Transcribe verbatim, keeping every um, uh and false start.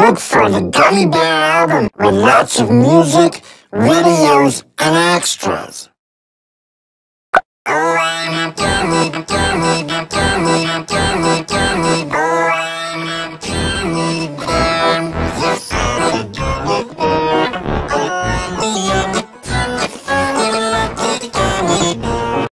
Look for the Gummy Bear album with lots of music, videos, and extras. Oh, I'm a gummy, gummy, gummy, gummy.